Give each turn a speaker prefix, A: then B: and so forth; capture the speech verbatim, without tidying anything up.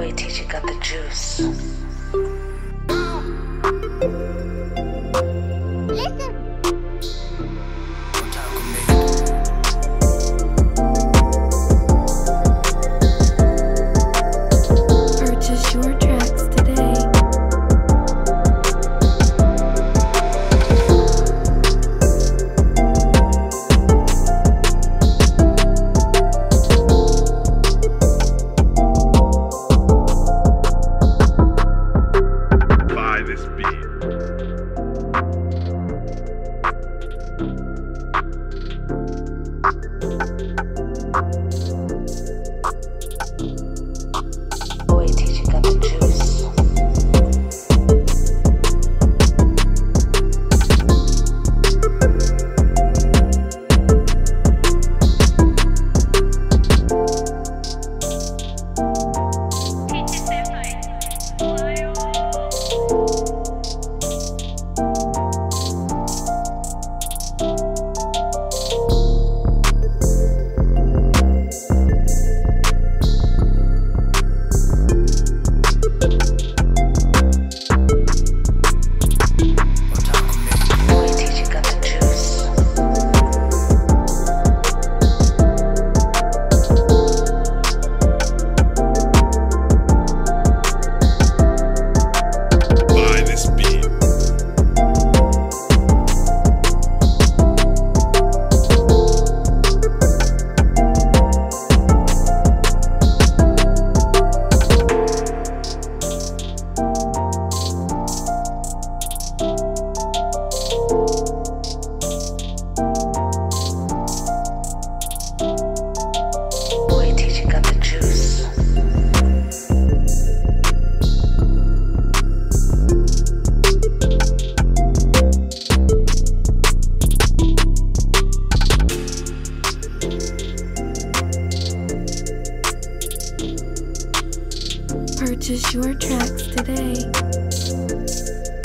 A: Boy, Tichy got the juice.
B: Listen.
C: Purchase your tracks today.
D: Buy this beat.
A: Boy, Tichy got the juice. Boy, Tichy got the juice.
D: Buy this beat.
A: Boy, Tichy got the juice.
C: Purchase your tracks today.